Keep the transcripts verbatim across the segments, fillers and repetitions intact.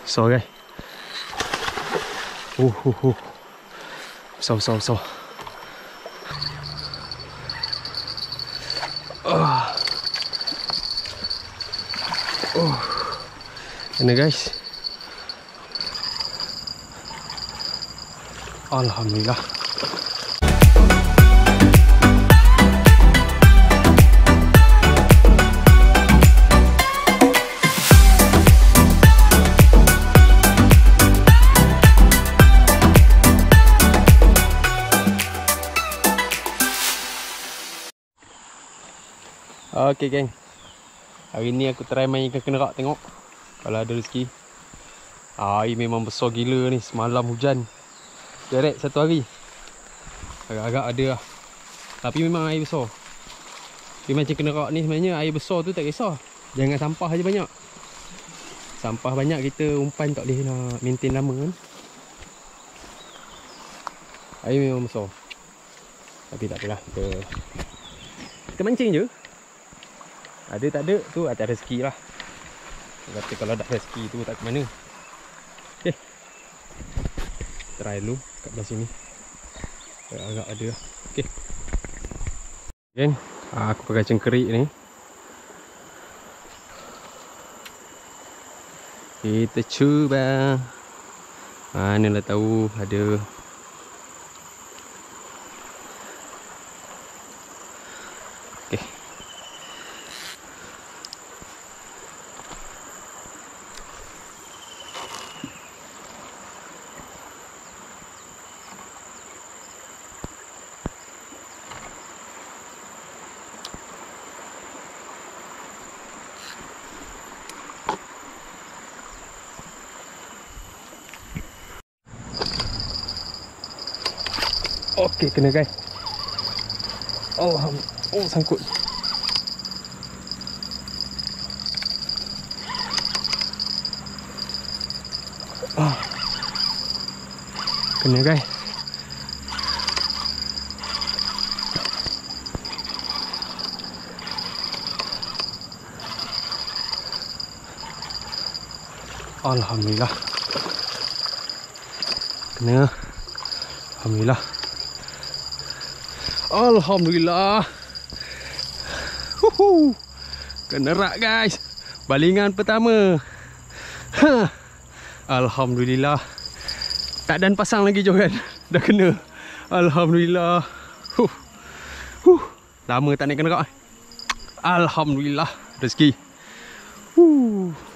Besar guys. Uh, uh, uh. Besar, besar, besar. Uh. Uh. Ini guys. Alhamdulillah. Okay geng, hari ni aku try main ikan kenerak tengok kalau ada rezeki. Air memang besar gila ni, semalam hujan direct satu hari. Agak-agak ada lah, tapi memang air besar. Dia macam kenerak ni sebenarnya air besar tu tak kisah, jangan sampah aja banyak. Sampah banyak kita umpan tak boleh nak maintain lama kan. Air memang besar, tapi tak apalah, kita, kita mancing je. Ada tak ada tu atas rezeki lah. Kata kalau tak rezeki tu tak ke mana. Okay, try dulu kat belah sini. Agak ada lah. Okay okay, aku pakai cengkerik ni. Kita cuba. Manalah tahu ada. Okay, Okey, kena guys. Oh, oh sangkut. Ah. Kena guys. Alhamdulillah. Kena. Alhamdulillah. Alhamdulillah. Huhu. Kenerak guys. Balingan pertama. Ha. Alhamdulillah. Tak dan pasang lagi Johan. Dah kena. Alhamdulillah. Huh. Huh. Lama tak naik kenerak. Alhamdulillah. Rezeki. Huh.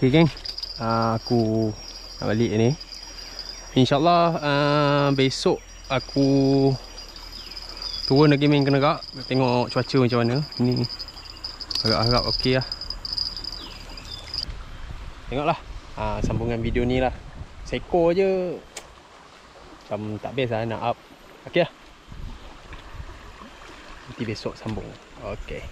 Okay geng, uh, aku nak balik ni. InsyaAllah uh, besok aku turun lagi main Kenegak. Tengok cuaca macam mana. Ni agak-agak okey lah. Tengoklah uh, sambungan video ni lah. Seekor je macam tak best lah nak up. Okey lah, nanti besok sambung. Okey.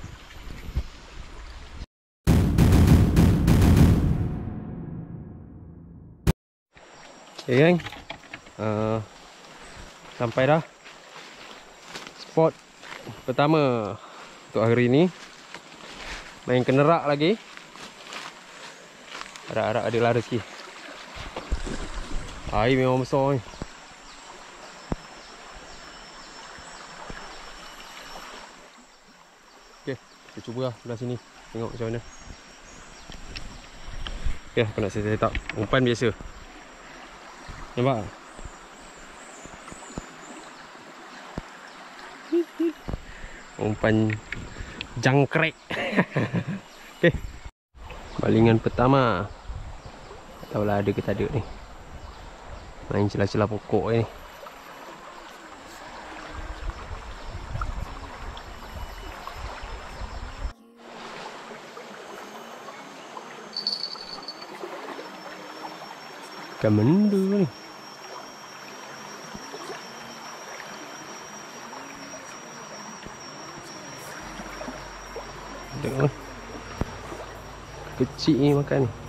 Okay geng, uh, sampai dah spot pertama untuk hari ni. Main Kenerak lagi. Harap-harap ada lah rezeki. Air memang besar ni. Okay, kita cuba lah belah sini. Tengok macam mana. Okay, aku nak set up umpan biasa. Nampak? Umpan jangkrik. Okay, balingan pertama. Tak tahulah ada ke tak ada ni. Main celah-celah pokok ni. Ikan mendu ni. Tengok, kecil ni makan ni.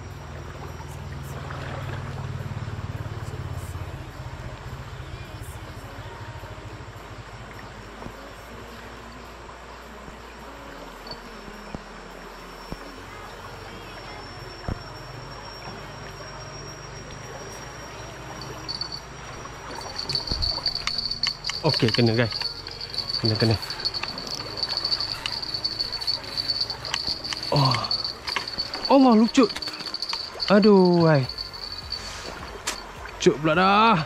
Okey, kena guys. Kena kena. Oh. Allah, lucut. Aduh, ai. Lucut pula dah.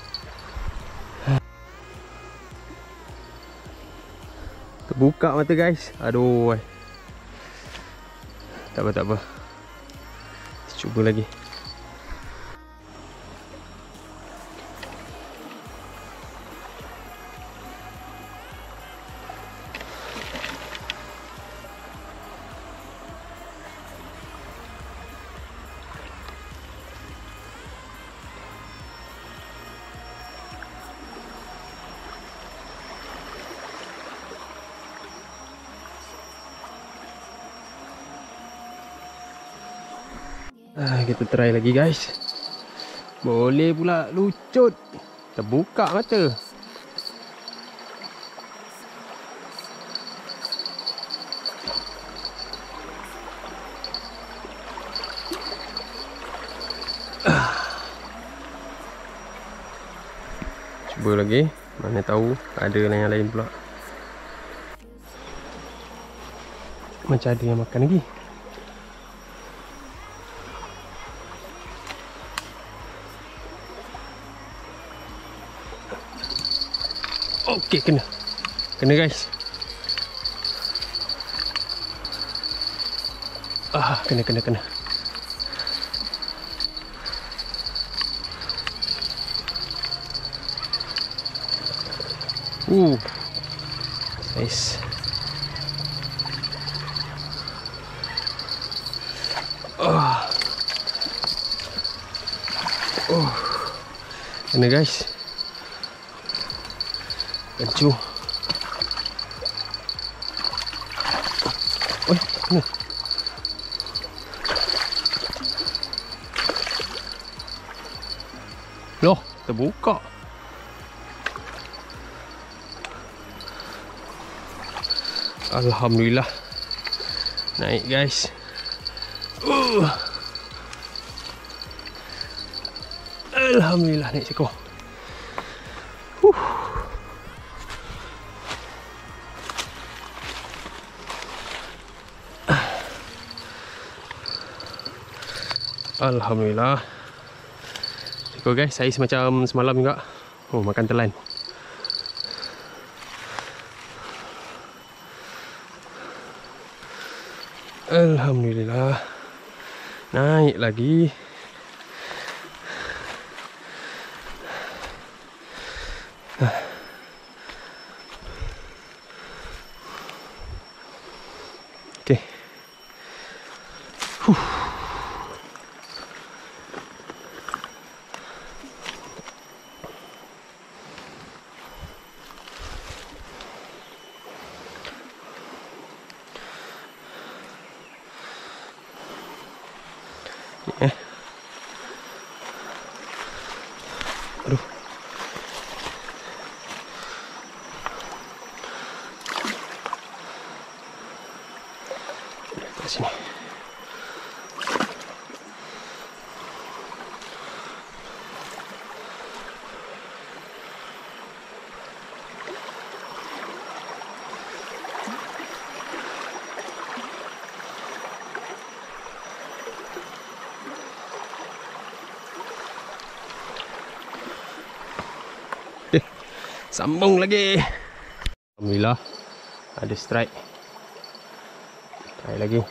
Terbuka mata guys. Aduh, ai. Tak apa, tak apa. Cuba lagi. Ah, kita try lagi guys. Boleh pula lucut. Terbuka mata. Ah. Cuba lagi. Mana tahu ada yang lain pula. Macam ada yang makan lagi. Okey, kena. Kena guys. Ah, kena kena kena. Uh. Nice. Oh. Oh. Kena guys. Keju. Oi, ni. Loh, terbuka. Alhamdulillah. Naik guys. Uh. Alhamdulillah naik seekor. Huh. Alhamdulillah. Tengok guys, saiz macam semalam juga. Oh, makan telan. Alhamdulillah. Naik lagi. Okey. Huh. Eh. Aduh. Kat sini. Eh, sambung lagi. Alhamdulillah ada strike. Try lagi.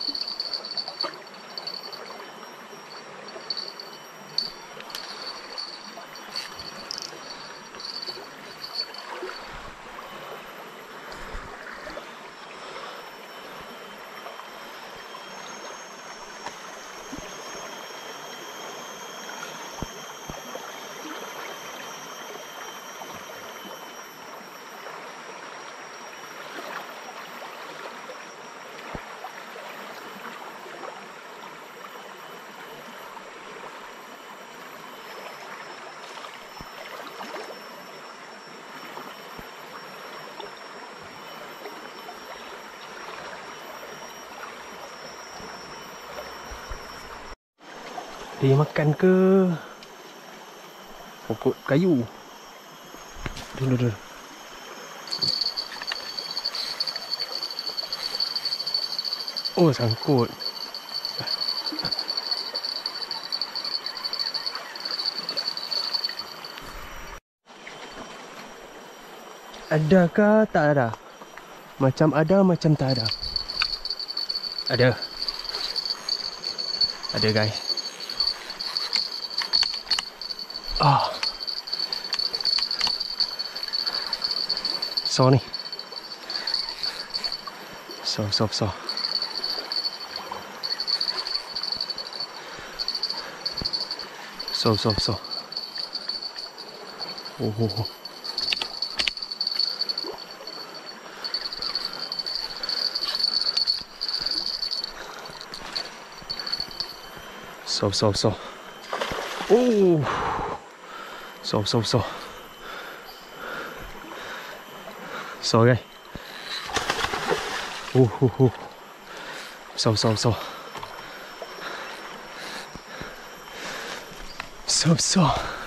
Dia makan ke pokok kayu? Dulu dulu. Oh, sangkut. Adakah tak ada? Macam ada, macam tak ada. Ada. Ada, guys. Ah. So ni. So, so, so. So, so, so. Oh, oh, oh. So, so, so. Oh. So, so, so. So, guys. Uh, uh, uh. So, so, so. So, so.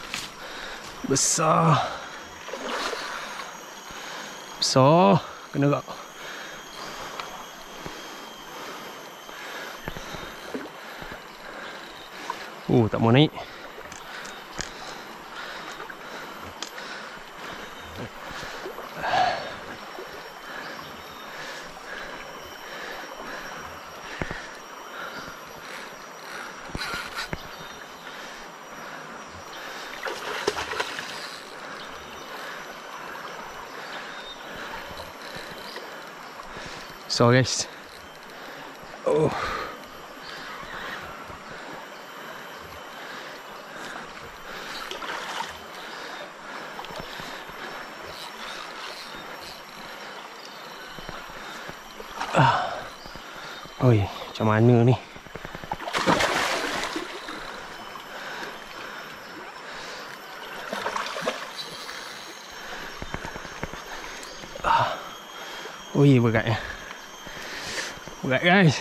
Besar. Besar. Kena tak? Uh, tak mau naik. So guys, oh, ah, oi, macam mana ni? Ah, oi, berat ya. Berat guys.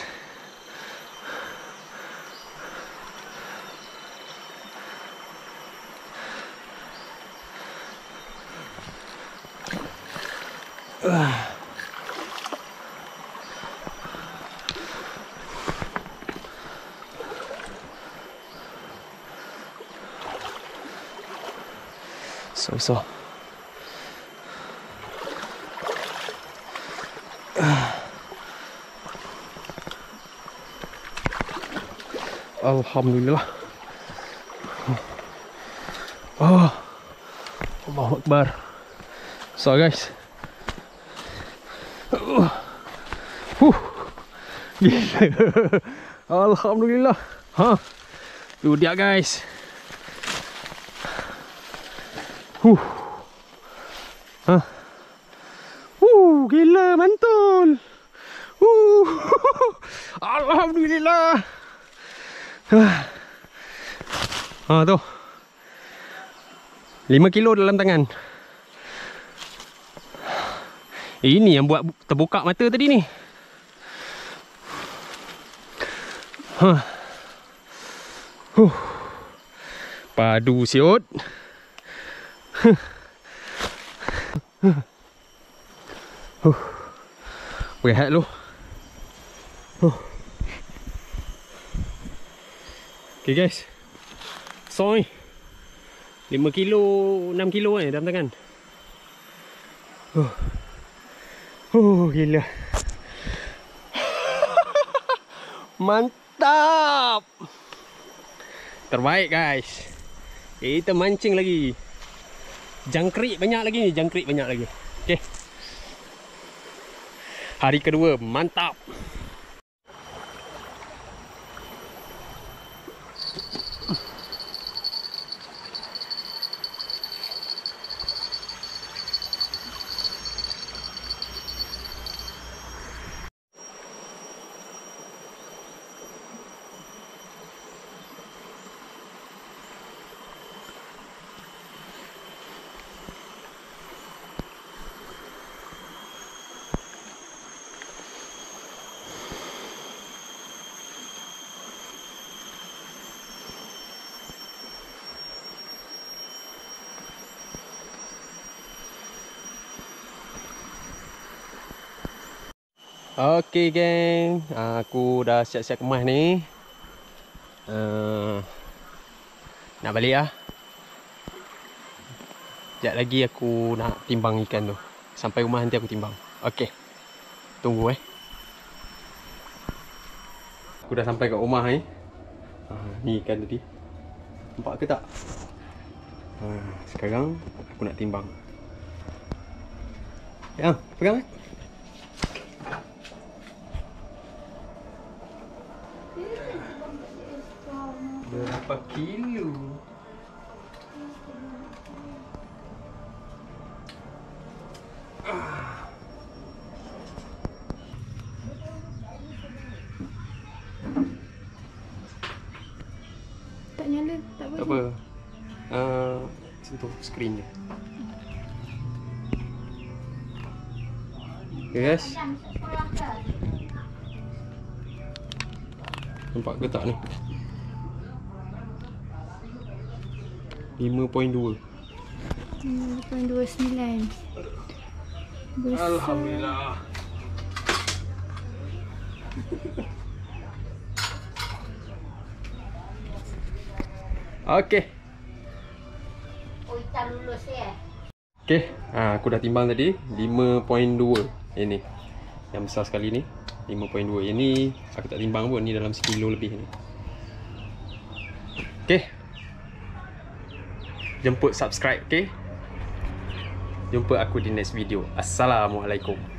Uh. So so. Uh. Alhamdulillah. Oh, Allahu Akbar. So guys, uh, huh, Alhamdulillah. Ha, tu dia guys. Huh, ha, huh, gila mantul. Huh, Alhamdulillah. Ha tu, lima kilo dalam tangan. Ini yang buat terbuka mata tadi ni. Huh. Huh. Padu siut. Huh. Huh. Rehat lu. Huh. Okay guys, so ni lima kilo, enam kilo kan dalam tangan. Huh. Oh, gila. Mantap. Terbaik guys. Kita mancing lagi. Jangkrik banyak lagi ni, jangkrik banyak lagi. Okey. Hari kedua, mantap. Okey geng, aku dah siap-siap kemas ni. uh, Nak balik lah. Sekejap lagi aku nak timbang ikan tu. Sampai rumah nanti aku timbang. Okey, tunggu eh. Aku dah sampai kat rumah ni. uh, Ni ikan tadi. Nampak ke tak? uh, Sekarang aku nak timbang. Ya, pegang eh. Berapa kilo? Ah. Tak nyala, tak apa. Tak apa. Uh, sentuh skrin dia. Okay guys. Nampak ke tak ni? lima perpuluhan dua. lima perpuluhan dua sembilan. Besar. Alhamdulillah. Okey. Oh, tak lulus ya. Okey, ha, aku dah timbang tadi lima perpuluhan dua. Ini yang besar sekali ni lima perpuluhan dua. Yang ni aku tak timbang pun, ni dalam sekilo lebih ni. Okey. Jemput subscribe, okey? Jumpa aku di next video. Assalamualaikum.